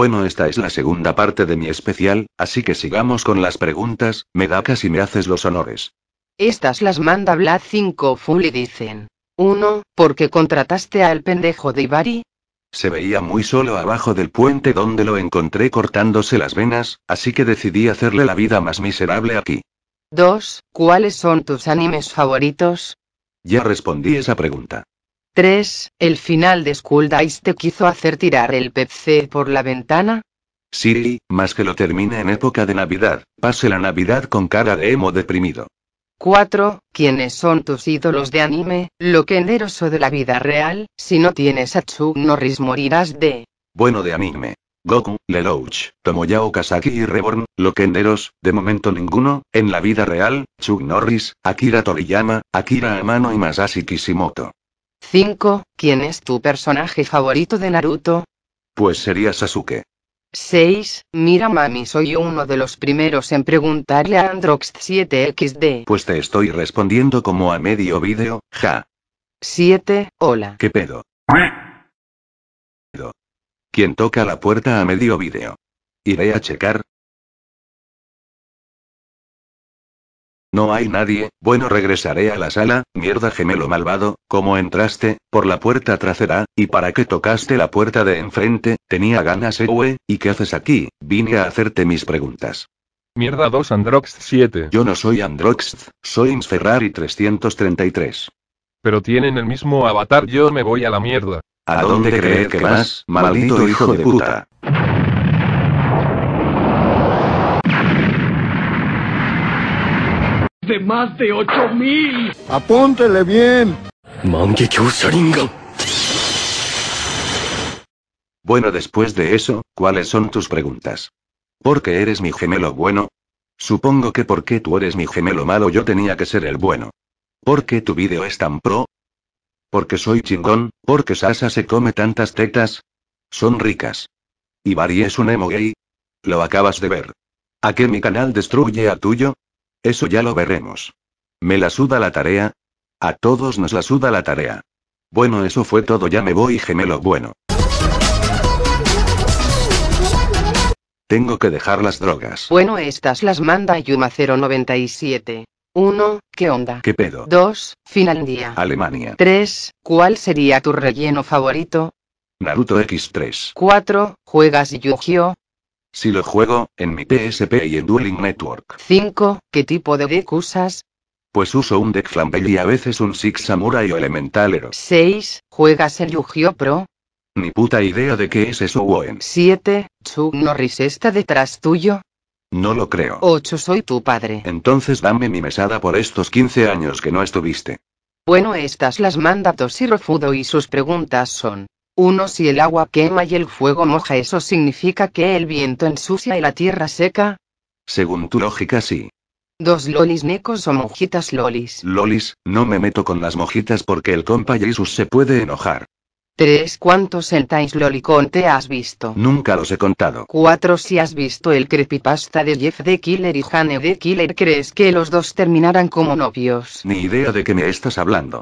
Bueno, esta es la segunda parte de mi especial, así que sigamos con las preguntas. Medaka, si me haces los honores. Estas las manda Vlad 5 Full y dicen. 1. ¿Por qué contrataste al pendejo de Ibari? Se veía muy solo abajo del puente donde lo encontré cortándose las venas, así que decidí hacerle la vida más miserable aquí. 2. ¿Cuáles son tus animes favoritos? Ya respondí esa pregunta. 3. ¿El final de School Days te quiso hacer tirar el PC por la ventana? Sí, más que lo termine en época de Navidad, pase la Navidad con cara de emo deprimido. 4. ¿Quiénes son tus ídolos de anime, loquenderos o de la vida real? Si no tienes a Chuck Norris morirás de... Bueno, de anime. Goku, Lelouch, Tomoya Okazaki y Reborn, loquenderos, de momento ninguno. En la vida real, Chuck Norris, Akira Toriyama, Akira Amano y Masashi Kishimoto. 5. ¿Quién es tu personaje favorito de Naruto? Pues sería Sasuke. 6. Mira mami, soy uno de los primeros en preguntarle a Androx7XD. Pues te estoy respondiendo como a medio vídeo, ja. 7. Hola. ¿Qué pedo? ¿Quién toca la puerta a medio vídeo? Iré a checar. No hay nadie. Bueno, regresaré a la sala. Mierda, gemelo malvado, ¿cómo entraste? Por la puerta trasera. ¿Y para qué tocaste la puerta de enfrente? Tenía ganas, ¿y qué haces aquí? Vine a hacerte mis preguntas. Mierda 2 Androx 7. Yo no soy Androx, soy Insferrari 333. Pero tienen el mismo avatar, yo me voy a la mierda. ¿A dónde crees que vas, maldito hijo de puta? De más de 8000. Apúntele bien. Mangekyo Sharingan. Bueno, después de eso, ¿cuáles son tus preguntas? ¿Por qué eres mi gemelo bueno? Supongo que porque tú eres mi gemelo malo yo tenía que ser el bueno. ¿Por qué tu vídeo es tan pro? ¿Porque soy chingón? ¿Porque Sasa se come tantas tetas? Son ricas. ¿Y Bari es un emo gay? Lo acabas de ver. ¿A qué mi canal destruye a tuyo? Eso ya lo veremos. ¿Me la suda la tarea? A todos nos la suda la tarea. Bueno, eso fue todo, ya me voy, gemelo bueno. Tengo que dejar las drogas. Bueno, estas las manda Yuma097. 1. ¿Qué onda? ¿Qué pedo? 2. Finlandia. Alemania. 3. ¿Cuál sería tu relleno favorito? Naruto X3. 4. ¿Juegas Yu-Gi-Oh? Si lo juego, en mi PSP y en Dueling Network. 5. ¿Qué tipo de deck usas? Pues uso un deck Flambeil y a veces un Six Samurai o Elementalero. 6. ¿Juegas el Yu-Gi-Oh Pro? Ni puta idea de qué es eso, Woen. 7. ¿Chuck Norris está detrás tuyo? No lo creo. 8. Soy tu padre. Entonces dame mi mesada por estos 15 años que no estuviste. Bueno, estas las manda Toshiro Fudo y sus preguntas son: 1. Si el agua quema y el fuego moja, ¿eso significa que el viento ensucia y la tierra seca? Según tu lógica, sí. 2. ¿Lolis necos o mojitas lolis? Lolis, no me meto con las mojitas porque el compa Jesus se puede enojar. 3. ¿Cuántos hentais lolicon te has visto? Nunca los he contado. 4. Si has visto el creepypasta de Jeff the Killer y Hane the Killer, ¿crees que los dos terminarán como novios? Ni idea de qué me estás hablando.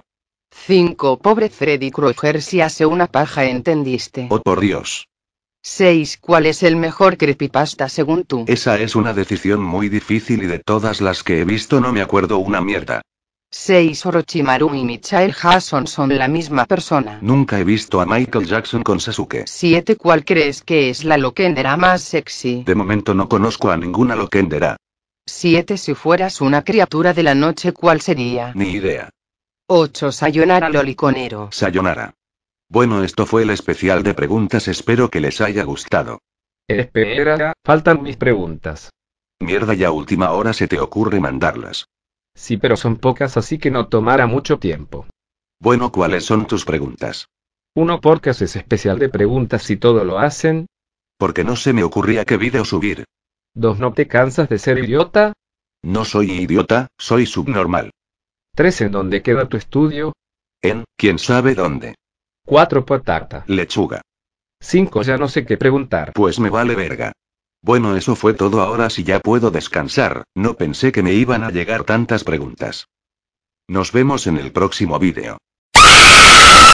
5. Pobre Freddy Krueger si hace una paja, ¿entendiste? Oh, por Dios. 6. ¿Cuál es el mejor creepypasta según tú? Esa es una decisión muy difícil y de todas las que he visto no me acuerdo una mierda. 6. Orochimaru y Michael Jackson son la misma persona. Nunca he visto a Michael Jackson con Sasuke. 7. ¿Cuál crees que es la loquendera más sexy? De momento no conozco a ninguna loquendera. 7. Si fueras una criatura de la noche, ¿cuál sería? Ni idea. 8. Sayonara loliconero. Sayonara. Bueno, esto fue el especial de preguntas, espero que les haya gustado. Espera, faltan mis preguntas. Mierda, ya a última hora se te ocurre mandarlas. Sí, pero son pocas, así que no tomará mucho tiempo. Bueno, ¿cuáles son tus preguntas? 1. ¿Por qué haces especial de preguntas si todo lo hacen? Porque no se me ocurría qué vídeo subir. 2. ¿No te cansas de ser idiota? No soy idiota, soy subnormal. 3. ¿En dónde queda tu estudio? En, quién sabe dónde. 4. Patata. Lechuga. 5. Ya no sé qué preguntar. Pues me vale verga. Bueno, eso fue todo, ahora sí ya puedo descansar, no pensé que me iban a llegar tantas preguntas. Nos vemos en el próximo vídeo.